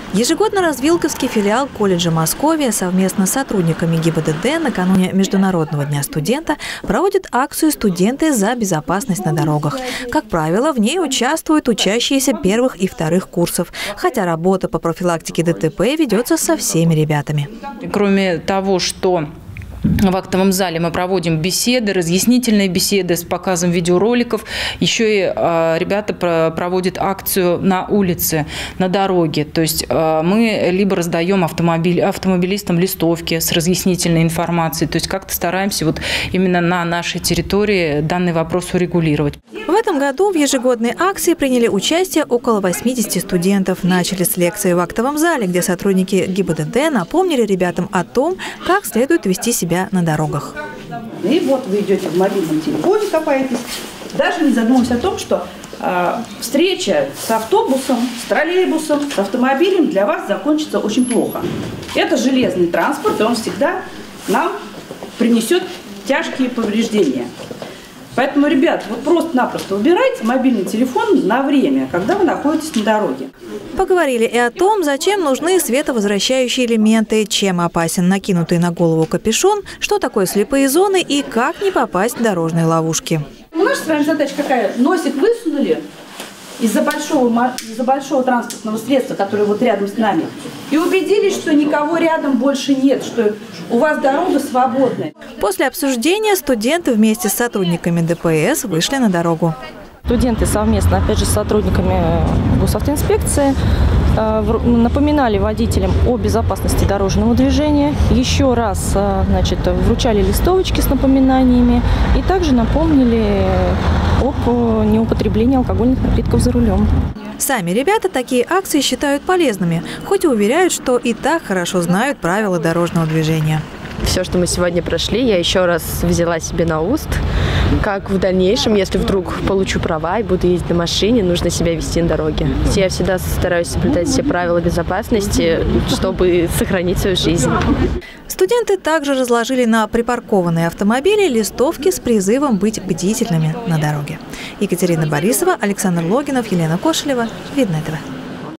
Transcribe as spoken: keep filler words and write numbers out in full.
Ежегодно развилковский филиал колледжа Московия совместно с сотрудниками ГИБДД накануне Международного дня студента проводит акцию «Студенты за безопасность на дорогах». Как правило, в ней участвуют учащиеся первых и вторых курсов, хотя работа по профилактике ДТП ведется со всеми ребятами. Кроме того, что в актовом зале мы проводим беседы, разъяснительные беседы с показом видеороликов. Еще и э, ребята про проводят акцию на улице, на дороге. То есть э, мы либо раздаем автомобиль, автомобилистам листовки с разъяснительной информацией. То есть как-то стараемся вот именно на нашей территории данный вопрос урегулировать. В этом году в ежегодной акции приняли участие около восьмидесяти студентов. Начали с лекции в актовом зале, где сотрудники ГИБДД напомнили ребятам о том, как следует вести себя на дорогах. И вот вы идете в мобильном телефоне, копаетесь, даже не задумываясь о том, что э, встреча с автобусом, с троллейбусом, с автомобилем для вас закончится очень плохо. Это железный транспорт, и он всегда нам принесет тяжкие повреждения. Поэтому, ребят, вот просто-напросто убирайте мобильный телефон на время, когда вы находитесь на дороге. Поговорили и о том, зачем нужны световозвращающие элементы, чем опасен накинутый на голову капюшон, что такое слепые зоны и как не попасть в дорожные ловушки. У нас с вами задача какая? Носик высунули из-за большого, из-за большого транспортного средства, которое вот рядом с нами, и убедились, что никого рядом больше нет, что у вас дорога свободная. После обсуждения студенты вместе с сотрудниками ДПС вышли на дорогу. Студенты совместно, опять же, с сотрудниками госавтоинспекции напоминали водителям о безопасности дорожного движения, еще раз, значит, вручали листовочки с напоминаниями и также напомнили об неупотреблении алкогольных напитков за рулем. Сами ребята такие акции считают полезными, хоть и уверяют, что и так хорошо знают правила дорожного движения. Все, что мы сегодня прошли, я еще раз взяла себе на уст. Как в дальнейшем, если вдруг получу права и буду ездить на машине, нужно себя вести на дороге. Я всегда стараюсь соблюдать все правила безопасности, чтобы сохранить свою жизнь. Студенты также разложили на припаркованные автомобили листовки с призывом быть бдительными на дороге. Екатерина Борисова, Александр Логинов, Елена Кошелева. Видное ТВ.